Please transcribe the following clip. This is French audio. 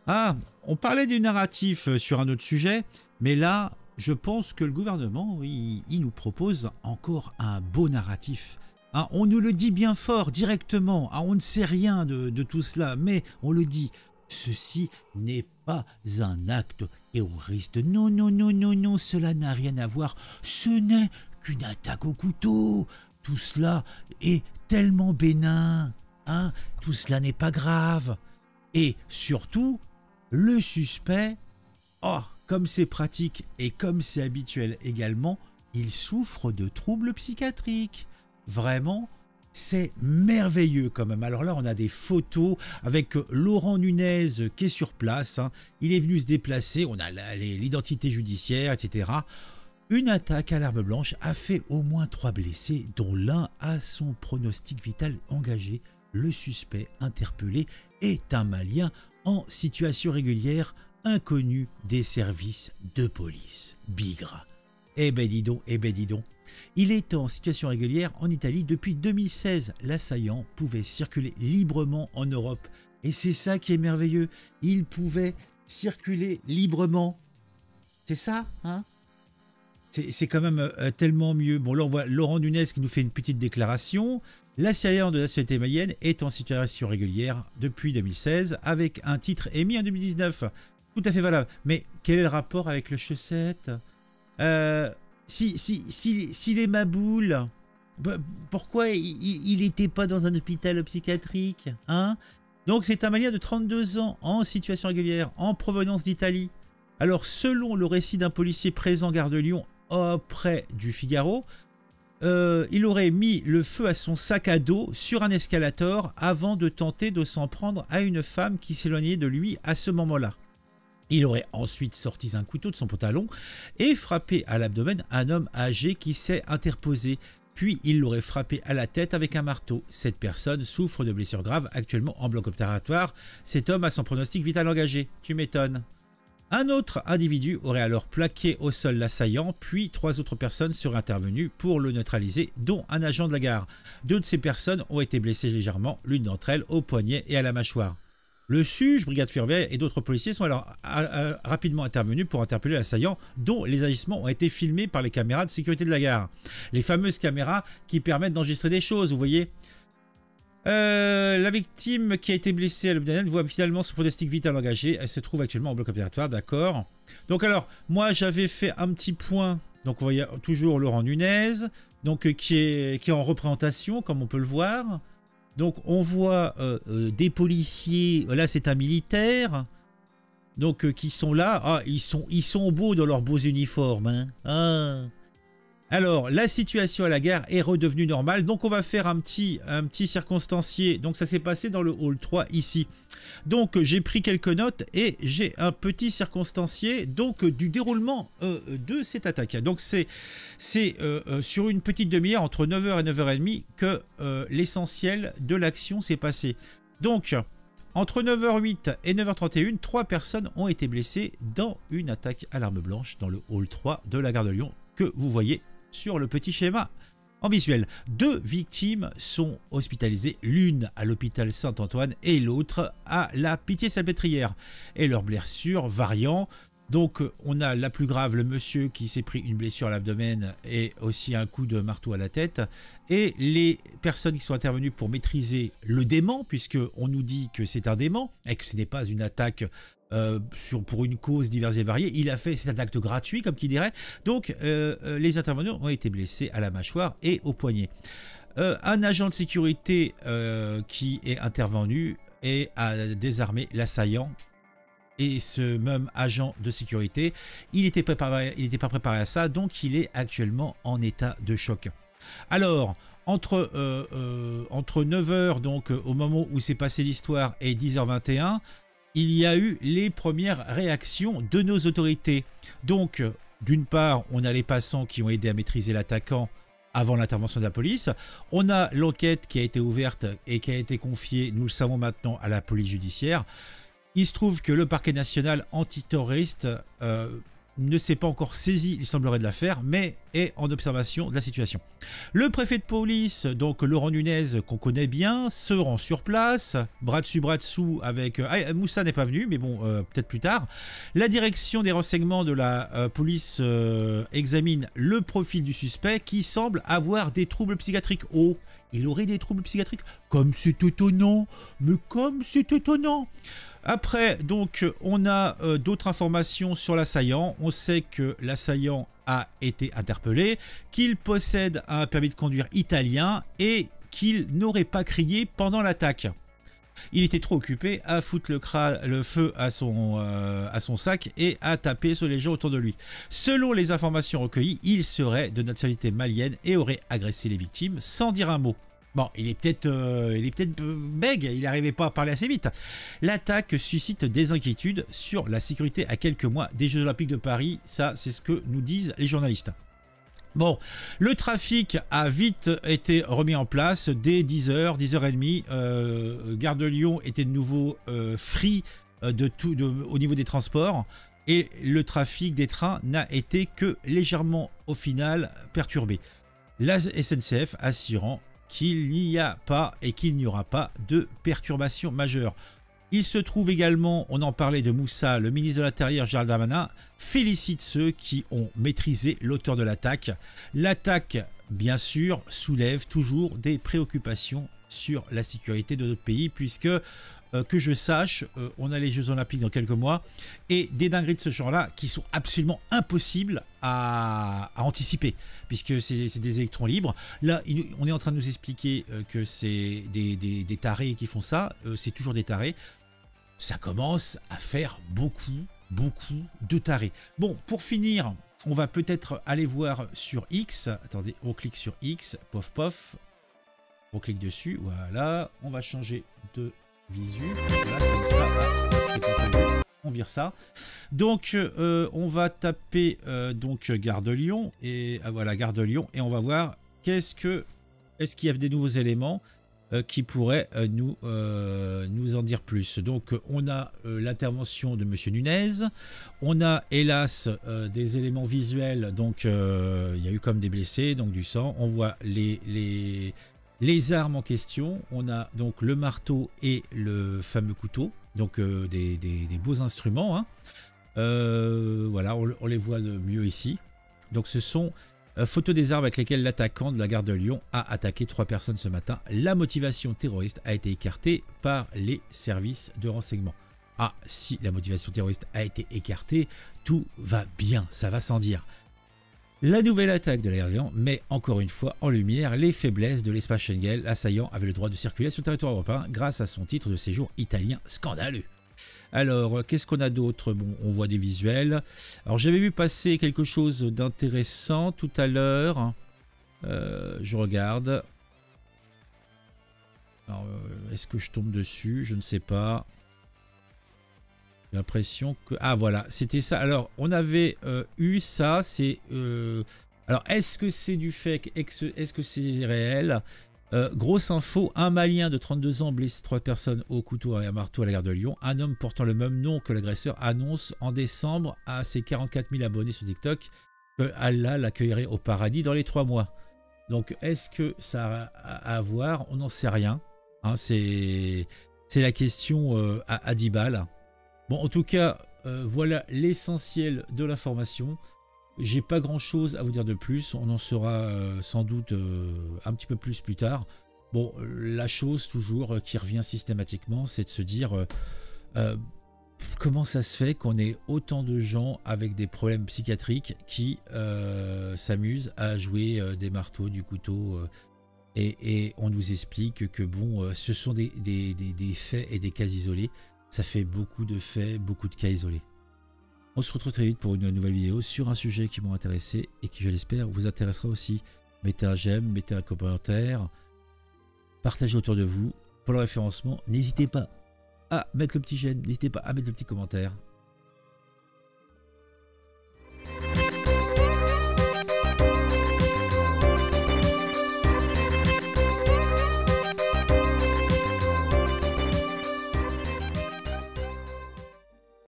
Ah, on parlait du narratif sur un autre sujet, mais là, je pense que le gouvernement, oui, il nous propose encore un beau narratif. Hein, on nous le dit bien fort, directement. Ah, on ne sait rien de tout cela, mais on le dit. Ceci n'est pas un acte terroriste. Non, non, non, non, non, cela n'a rien à voir. Ce n'est qu'une attaque au couteau. Tout cela est tellement bénin. Hein, tout cela n'est pas grave. Et surtout, le suspect, oh, comme c'est pratique et comme c'est habituel également, il souffre de troubles psychiatriques. Vraiment, c'est merveilleux quand même. Alors là, on a des photos avec Laurent Nunez qui est sur place. Hein. Il est venu se déplacer, on a l'identité judiciaire, etc. Une attaque à l'arme blanche a fait au moins 3 blessés, dont l'un a son pronostic vital engagé. Le suspect interpellé est un Malien en situation régulière, inconnu des services de police. Bigre. Eh ben dis donc, eh ben dis donc. Il est en situation régulière en Italie depuis 2016. L'assaillant pouvait circuler librement en Europe. Et c'est ça qui est merveilleux. Il pouvait circuler librement. C'est ça, hein? C'est quand même tellement mieux. Bon, là, on voit Laurent Nunez qui nous fait une petite déclaration. L'assaillant de la société malienne est en situation régulière depuis 2016 avec un titre émis en 2019. Tout à fait valable. Mais quel est le rapport avec le chaussette? S'il est maboule, pourquoi il n'était pas dans un hôpital psychiatrique, hein? Donc c'est un Malien de 32 ans en situation régulière, en provenance d'Italie. Alors selon le récit d'un policier présent gare de Lyon auprès du Figaro, il aurait mis le feu à son sac à dos sur un escalator avant de tenter de s'en prendre à une femme qui s'éloignait de lui à ce moment-là. Il aurait ensuite sorti un couteau de son pantalon et frappé à l'abdomen un homme âgé qui s'est interposé. Puis il l'aurait frappé à la tête avec un marteau. Cette personne souffre de blessures graves, actuellement en bloc opératoire. Cet homme a son pronostic vital engagé. Tu m'étonnes. Un autre individu aurait alors plaqué au sol l'assaillant, puis 3 autres personnes seraient intervenues pour le neutraliser, dont un agent de la gare. 2 de ces personnes ont été blessées légèrement, l'une d'entre elles au poignet et à la mâchoire. Le SUGE, brigade ferroviaire et d'autres policiers sont alors rapidement intervenus pour interpeller l'assaillant, dont les agissements ont été filmés par les caméras de sécurité de la gare. Les fameuses caméras qui permettent d'enregistrer des choses, vous voyez. La victime qui a été blessée à l'abdomen voit finalement son pronostic vital engagé. Elle se trouve actuellement en bloc opératoire, d'accord. Donc alors, moi j'avais fait un petit point. Donc on voit toujours Laurent Nunez, donc qui est en représentation, comme on peut le voir. Donc on voit des policiers, là c'est un militaire, donc qui sont là. Ah, ils sont beaux dans leurs beaux uniformes. Hein. Ah. Alors, la situation à la gare est redevenue normale. Donc, on va faire un petit circonstancié. Donc, ça s'est passé dans le hall 3 ici. Donc, j'ai pris quelques notes et j'ai un petit circonstancié donc du déroulement de cette attaque. Donc, c'est sur une petite demi-heure, entre 9h et 9h30, que l'essentiel de l'action s'est passé. Donc, entre 9h08 et 9h31, 3 personnes ont été blessées dans une attaque à l'arme blanche dans le hall 3 de la gare de Lyon que vous voyez sur le petit schéma en visuel. 2 victimes sont hospitalisées, l'une à l'hôpital Saint-Antoine et l'autre à la Pitié-Salpêtrière. Et leurs blessures variant. Donc on a la plus grave, le monsieur qui s'est pris une blessure à l'abdomen et aussi un coup de marteau à la tête. Et les personnes qui sont intervenues pour maîtriser le dément, puisque on nous dit que c'est un dément et que ce n'est pas une attaque pour une cause diverse et variée. Il a fait, c'est un acte gratuit comme qui dirait. Donc les intervenants ont été blessés à la mâchoire et au poignet. Un agent de sécurité qui est intervenu et a désarmé l'assaillant. Et ce même agent de sécurité, il n'était pas préparé à ça, donc il est actuellement en état de choc. Alors, entre 9h, donc au moment où s'est passée l'histoire, et 10h21, il y a eu les premières réactions de nos autorités. Donc, d'une part, on a les passants qui ont aidé à maîtriser l'attaquant avant l'intervention de la police. On a l'enquête qui a été ouverte et qui a été confiée, nous le savons maintenant, à la police judiciaire. Il se trouve que le parquet national antiterroriste ne s'est pas encore saisi, il semblerait, de l'affaire, mais est en observation de la situation. Le préfet de police, donc Laurent Nunez, qu'on connaît bien, se rend sur place, bras dessous avec... Moussa n'est pas venu, mais bon, peut-être plus tard. La direction des renseignements de la police examine le profil du suspect qui semble avoir des troubles psychiatriques. Oh, il aurait des troubles psychiatriques? Comme c'est étonnant, mais comme c'est étonnant. Après, donc, on a d'autres informations sur l'assaillant. On sait que l'assaillant a été interpellé, qu'il possède un permis de conduire italien et qu'il n'aurait pas crié pendant l'attaque. Il était trop occupé à foutre le feu à son sac et à taper sur les gens autour de lui. Selon les informations recueillies, il serait de nationalité malienne et aurait agressé les victimes sans dire un mot. Bon, il est peut-être bègue, il n'arrivait pas à parler assez vite. L'attaque suscite des inquiétudes sur la sécurité à quelques mois des Jeux Olympiques de Paris. Ça, c'est ce que nous disent les journalistes. Bon, le trafic a vite été remis en place dès 10h, 10h30. Gare de Lyon était de nouveau free au niveau des transports. Et le trafic des trains n'a été que légèrement, au final, perturbé. La SNCF assurant qu'il n'y a pas et qu'il n'y aura pas de perturbations majeures. Il se trouve également, on en parlait de Moussa, le ministre de l'Intérieur Gérald Darmanin, félicite ceux qui ont maîtrisé l'auteur de l'attaque. L'attaque, bien sûr, soulève toujours des préoccupations sur la sécurité de notre pays, puisque, que je sache, on a les Jeux Olympiques dans quelques mois, et des dingueries de ce genre-là qui sont absolument impossibles à anticiper, puisque c'est des électrons libres. Là, on est en train de nous expliquer que c'est des tarés qui font ça, c'est toujours des tarés. Ça commence à faire beaucoup de tarés. Bon, pour finir, on va peut-être aller voir sur X. Attendez, on clique sur X, pof pof, on clique dessus, voilà, on va changer de visu, voilà, comme ça, on vire ça. Donc, on va taper donc Gare de Lyon, et voilà, Gare de Lyon, et on va voir est-ce qu'il y a des nouveaux éléments qui pourraient nous en dire plus. Donc, on a l'intervention de Monsieur Nunez, on a hélas des éléments visuels, donc il y a eu comme des blessés, donc du sang, on voit les armes en question, on a donc le marteau et le fameux couteau, donc des beaux instruments, hein. Voilà, on les voit mieux ici. Donc ce sont photos des armes avec lesquelles l'attaquant de la gare de Lyon a attaqué 3 personnes ce matin. La motivation terroriste a été écartée par les services de renseignement. Ah, si la motivation terroriste a été écartée, tout va bien, ça va sans dire. La nouvelle attaque de l'aérien met encore une fois en lumière les faiblesses de l'espace Schengen. L'assaillant avait le droit de circuler sur le territoire européen grâce à son titre de séjour italien scandaleux. Alors, qu'est-ce qu'on a d'autre? Bon, on voit des visuels. Alors, j'avais vu passer quelque chose d'intéressant tout à l'heure. Je regarde. Alors, est-ce que je tombe dessus? Je ne sais pas. J'ai l'impression que... Ah, voilà, c'était ça. Alors, on avait eu ça. C'est... Alors, est-ce que c'est du fake? Est-ce que c'est réel? Grosse info, un Malien de 32 ans blesse 3 personnes au couteau et à marteau à la gare de Lyon. Un homme portant le même nom que l'agresseur annonce en décembre à ses 44 000 abonnés sur TikTok que Allah l'accueillerait au paradis dans les 3 mois. Donc, est-ce que ça a à voir? On n'en sait rien. Hein, c'est la question à 10 balles. Bon, en tout cas, voilà l'essentiel de l'information. J'ai pas grand chose à vous dire de plus, on en saura sans doute un petit peu plus tard. Bon, la chose toujours qui revient systématiquement, c'est de se dire comment ça se fait qu'on ait autant de gens avec des problèmes psychiatriques qui s'amusent à jouer des marteaux, du couteau, et on nous explique que bon, ce sont des faits et des cas isolés. Ça fait beaucoup de faits, beaucoup de cas isolés. On se retrouve très vite pour une nouvelle vidéo sur un sujet qui m'a intéressé et qui, je l'espère, vous intéressera aussi. Mettez un j'aime, mettez un commentaire, partagez autour de vous. Pour le référencement, n'hésitez pas à mettre le petit j'aime, n'hésitez pas à mettre le petit commentaire.